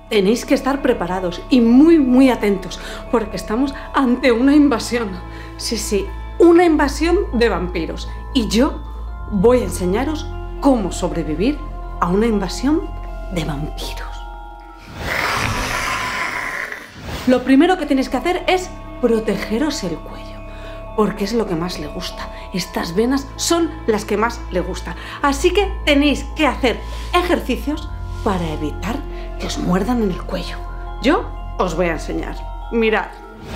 tenéis que estar preparados y muy atentos, porque estamos ante una invasión. Sí, una invasión de vampiros. Y yo voy a enseñaros cómo sobrevivir a una invasión de vampiros. Lo primero que tenéis que hacer es protegeros el cuello, porque es lo que más le gusta. Estas venas son las que más le gustan. Así que tenéis que hacer ejercicios para evitar que os muerdan en el cuello. Yo os voy a enseñar. Mirad.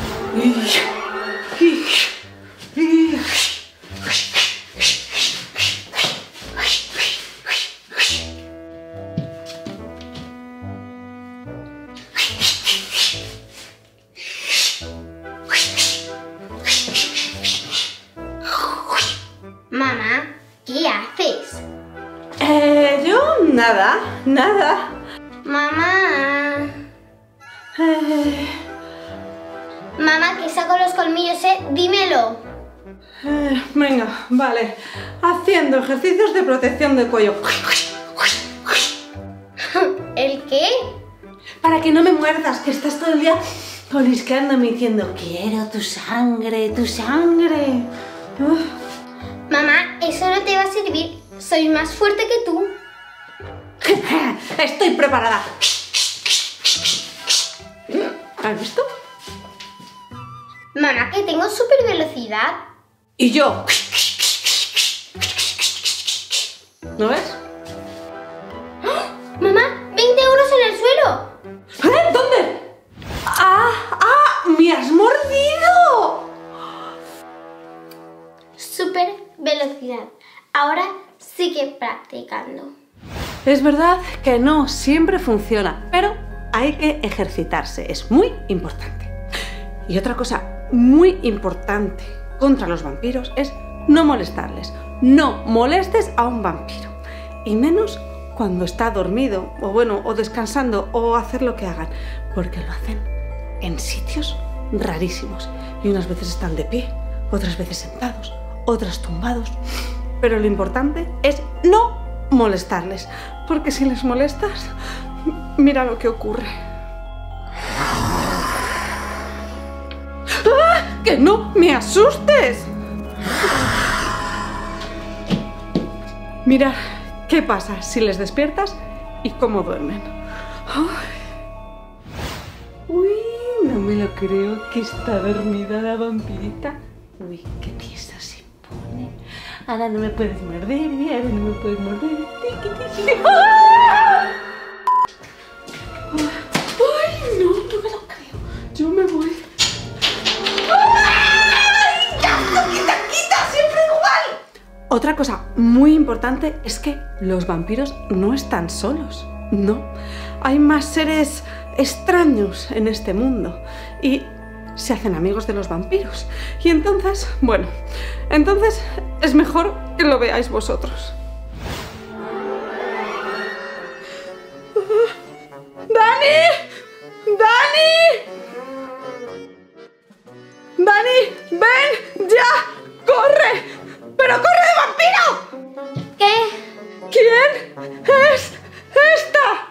Mamá, ¿qué haces? Yo nada. Mamá. Mamá, que saco los colmillos, dímelo. Venga, vale. Haciendo ejercicios de protección del cuello. ¿El qué? Para que no me muerdas, que estás todo el día colisqueándome diciendo quiero tu sangre, tu sangre. Mamá, eso no te va a servir. Soy más fuerte que tú. Estoy preparada. ¿Has visto? Mamá, que tengo súper velocidad. Y yo. ¿No ves? Mamá, 20 euros en el suelo. ¿Dónde? ¡Me has mordido! Súper velocidad. Ahora sigue practicando. Es verdad que no siempre funciona, pero hay que ejercitarse, es muy importante. Y otra cosa muy importante contra los vampiros es no molestarles. No molestes a un vampiro, y menos cuando está dormido, o descansando, o hacer lo que hagan, porque lo hacen en sitios rarísimos. Y unas veces están de pie, otras veces sentados, otras tumbados. Pero lo importante es no molestarles, porque si les molestas, mira lo que ocurre. ¡Ah! ¡Que no me asustes! Mira qué pasa si les despiertas y cómo duermen. Uy, no me lo creo que está dormida la vampirita. Uy, qué tiesa se pone. Ahora no me puedes morder, ahora no me puedes morder. ¡Ah! ¡Ay, no me lo creo! Yo me voy. ¡Ay! ¡Quita! ¡Siempre igual! Otra cosa muy importante es que los vampiros no están solos. No, hay más seres extraños en este mundo y se hacen amigos de los vampiros. Y entonces, entonces es mejor que lo veáis vosotros. ¡Dani! ¡Ven ya! ¡Corre! ¡Pero corre de vampiro! ¿Qué? ¿Quién es esta?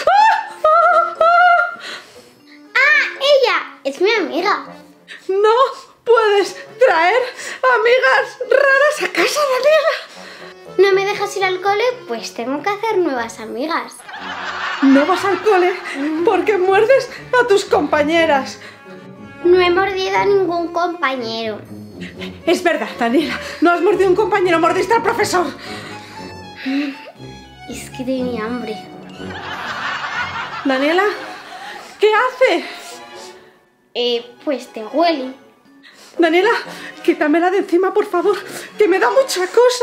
Ella es mi amiga. No puedes traer amigas raras a casa, Daniela. ¿No me dejas ir al cole? Pues tengo que hacer nuevas amigas. No vas al cole porque muerdes a tus compañeras. No he mordido a ningún compañero. Es verdad, Daniela. No has mordido a un compañero, mordiste al profesor. Es que tenía hambre. Daniela, ¿qué haces? Pues te huele. Daniela, quítamela de encima, por favor, que me da mucha cosa.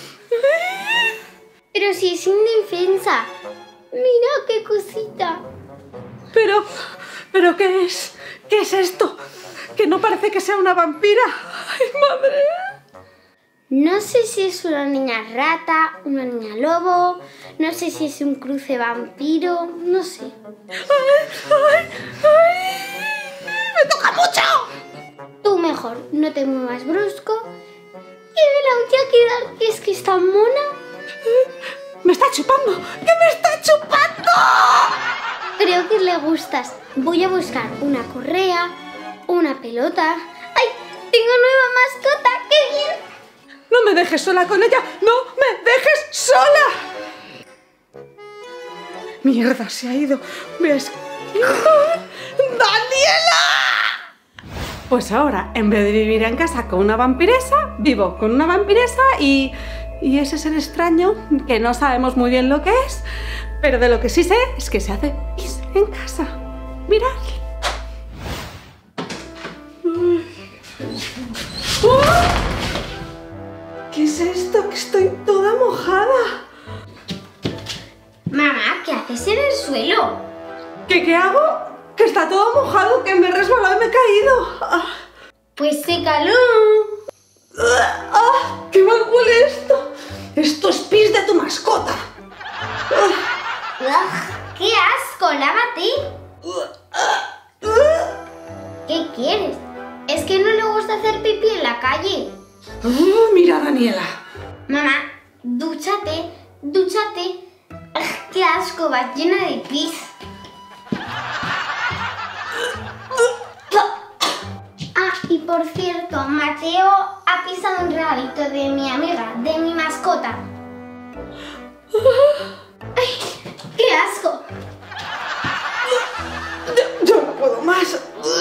Pero si es indefensa. Mira qué cosita. ¿Pero qué es? ¿Qué es esto? Que no parece que sea una vampira. ¡Ay, madre! No sé si es una niña rata, una niña lobo, no sé si es un cruce vampiro, no sé. ¡Ay! ¡Me toca mucho! Tú mejor, no te muevas brusco. Y ve la uña que es que está mona. ¡Me está chupando! ¡Que me está chupando! Creo seguro que le gustas. Voy a buscar una correa, una pelota. ¡Ay! ¡Tengo nueva mascota! ¡Qué bien! ¡No me dejes sola con ella! ¡No me dejes sola! ¡Mierda, se ha ido! ¿Ves? ¡Daniela! Pues ahora, en vez de vivir en casa con una vampiresa, vivo con una vampiresa y ese ser extraño que no sabemos muy bien lo que es, pero de lo que sí sé es que se hace pis en casa. Mirad. ¡Oh! ¿Qué es esto? Que estoy toda mojada. Mamá, ¿qué haces en el suelo? ¿Qué hago? Que está todo mojado, que me he resbalado y me he caído. Pues sécalo. ¡Qué mal huele esto! ¡Esto es pis de tu mascota! ¡Qué asco! ¡Lávate! ¿Qué quieres? ¿Es que no le gusta hacer pipí en la calle? Mira, Daniela. Mamá, dúchate, dúchate. ¡Qué asco! Va llena de pis. Ah, y por cierto, Mateo ha pisado un regalito de mi amiga, de mi mascota. ¡Ay! ¡Qué asco! Yo no puedo más.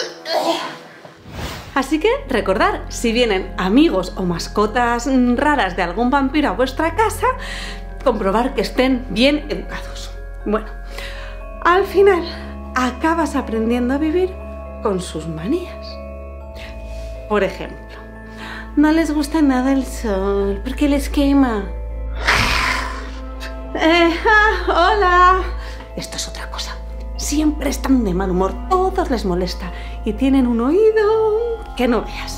Así que recordad, si vienen amigos o mascotas raras de algún vampiro a vuestra casa, comprobar que estén bien educados. Bueno, al final acabas aprendiendo a vivir con sus manías. Por ejemplo, no les gusta nada el sol porque les quema. Hola. Esto es otra cosa. Siempre están de mal humor, todos les molesta y tienen un oído que no veas.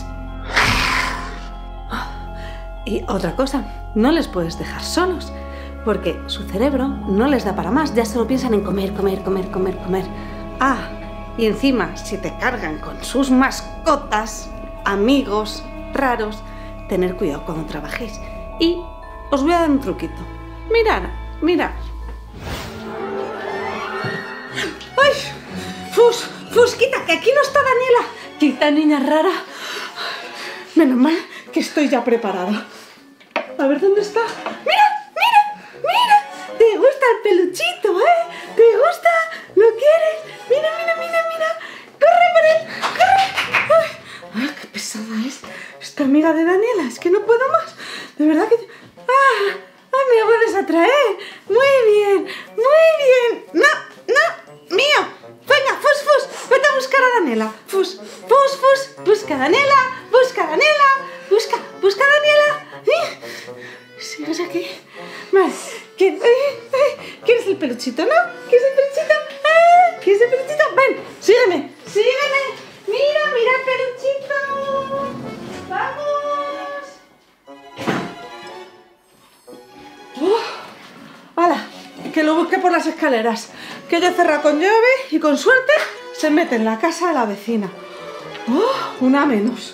Y otra cosa, no les puedes dejar solos porque su cerebro no les da para más, ya solo piensan en comer, comer, comer, comer, comer. Y encima, si te cargan con sus mascotas, amigos raros, tener cuidado cuando trabajéis. Y os voy a dar un truquito. Mirad, mirad. ¡Ay! ¡Fus, quita! ¡Que aquí no está Daniela! ¡Quita, niña rara! Menos mal que estoy ya preparada. A ver, ¿dónde está? ¡Mira, mira, mira! ¿Te gusta el peluchito, ¿Te gusta? ¿Lo quieres? ¡Mira, mira, mira, mira! ¡Corre por él! ¡Corre! ¡Ay, qué pesada es esta amiga de Daniela! Es que no puedo más. De verdad que... ¡Ay, me vuelves a traer! ¡Muy bien! ¡Muy bien! ¡No! ¡Mío! ¡Venga, Fus! ¡Vete a buscar a Daniela! ¡Fus! ¡Busca a Daniela! ¡Busca a Daniela! ¡Busca a Daniela! ¿Sigues aquí? Vale. ¿Quieres el peluchito, no? ¿Quieres el peluchito? ¿Quieres el peluchito? ¡Ven! ¡Sígueme! ¡Mira el peluchito! ¡Vamos! ¡Hala! Que lo busque por las escaleras. Que yo he cerrado con llave y con suerte se mete en la casa de la vecina. Una menos.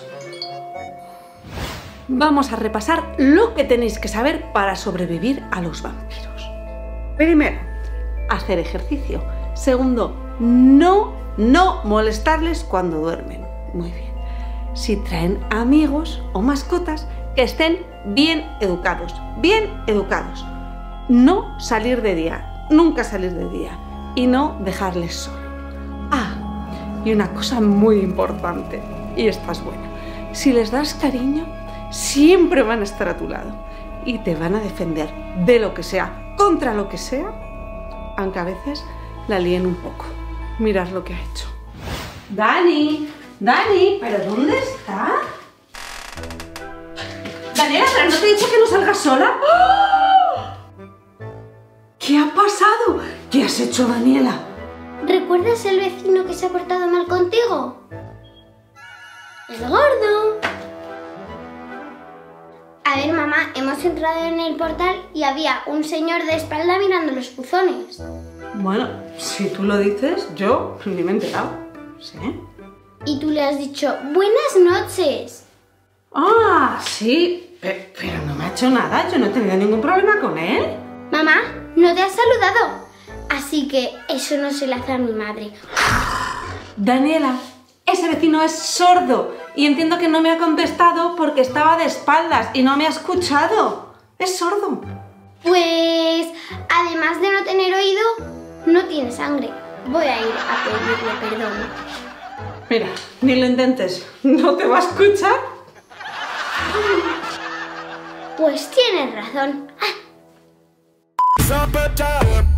Vamos a repasar lo que tenéis que saber para sobrevivir a los vampiros. Primero, hacer ejercicio. Segundo, no molestarles cuando duermen. Muy bien. Si traen amigos o mascotas, que estén bien educados. Bien educados. No salir de día. Nunca salir de día. Y no dejarles solo. Y una cosa muy importante. Y esta es buena. Si les das cariño, siempre van a estar a tu lado y te van a defender de lo que sea, contra lo que sea, aunque a veces la líen un poco. Mirad lo que ha hecho. Dani, ¿pero dónde está? Daniela, ¿pero no te he dicho que no salgas sola? ¡Oh! ¿Qué ha pasado? ¿Qué has hecho, Daniela? ¿Recuerdas el vecino que se ha portado mal contigo? El gordo. A ver, mamá, hemos entrado en el portal y había un señor de espalda mirando los buzones. Bueno, si tú lo dices, yo ni me he enterado. ¿Sí? Y tú le has dicho, buenas noches. Sí, pero no me ha hecho nada. Yo no he tenido ningún problema con él. Mamá, ¿no te has saludado? así que eso no se le hace a mi madre. Daniela, ese vecino es sordo y entiendo que no me ha contestado porque estaba de espaldas y no me ha escuchado. Es sordo. Pues, además de no tener oído, no tiene sangre. Voy a ir a pedirle perdón. Mira, ni lo intentes, ¿no te va a escuchar? Pues tienes razón. Summertime.